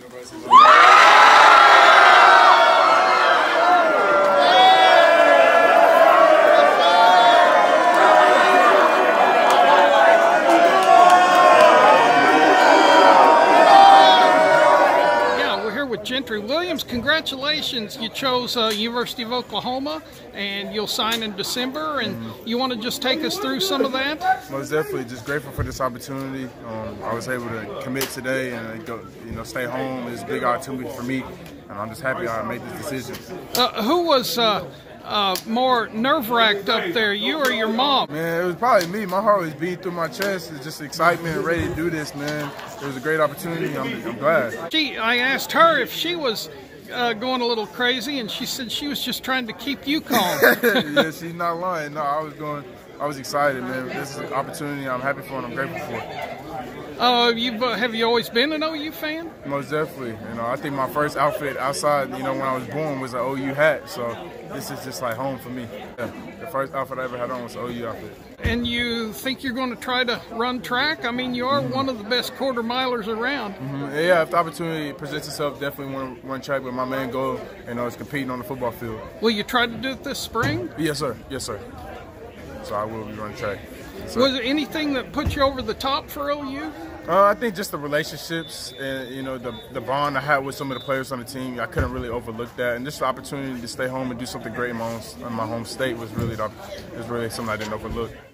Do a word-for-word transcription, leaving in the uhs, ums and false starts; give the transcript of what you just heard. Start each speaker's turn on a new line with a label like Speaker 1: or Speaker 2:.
Speaker 1: With Gentry Williams, congratulations! You chose uh, University of Oklahoma, and you'll sign in December. And mm-hmm. you want to just take us through some of that?
Speaker 2: Most definitely, just grateful for this opportunity. Um, I was able to commit today and go, you know, stay home. It's a big opportunity for me, and I'm just happy I made this decision.
Speaker 1: Uh, who was uh, uh, more nerve-wracked up there, you or your mom?
Speaker 2: Man, it was probably me. My heart was beating through my chest. It's just excitement and ready to do this, man. It was a great opportunity. I'm, I'm glad.
Speaker 1: She, I asked her if she was uh, going a little crazy, and she said she was just trying to keep you calm.
Speaker 2: Yeah, she's not lying. No, I was going. I was excited, man. This is an opportunity I'm happy for and I'm grateful for.
Speaker 1: Uh, you've, uh, have you always been an O U fan?
Speaker 2: Most definitely. You know, I think my first outfit outside, you know, when I was born was an O U hat. So this is just like home for me. Yeah. The first outfit I ever had on was an O U outfit.
Speaker 1: And you think you're going to try to run track? I mean, you are mm-hmm. one of the best quarter milers around.
Speaker 2: Mm-hmm. Yeah, if the opportunity presents itself, definitely want to run track. But my main goal, you know, is competing on the football field.
Speaker 1: Will you try to do it this spring?
Speaker 2: Yes, sir. Yes, sir. So I will be running track. So,
Speaker 1: was there anything that put you over the top for O U?
Speaker 2: Uh, I think just the relationships and, you know, the, the bond I had with some of the players on the team. I couldn't really overlook that. And just the opportunity to stay home and do something great in my, own, in my home state was really, the, was really something I didn't overlook.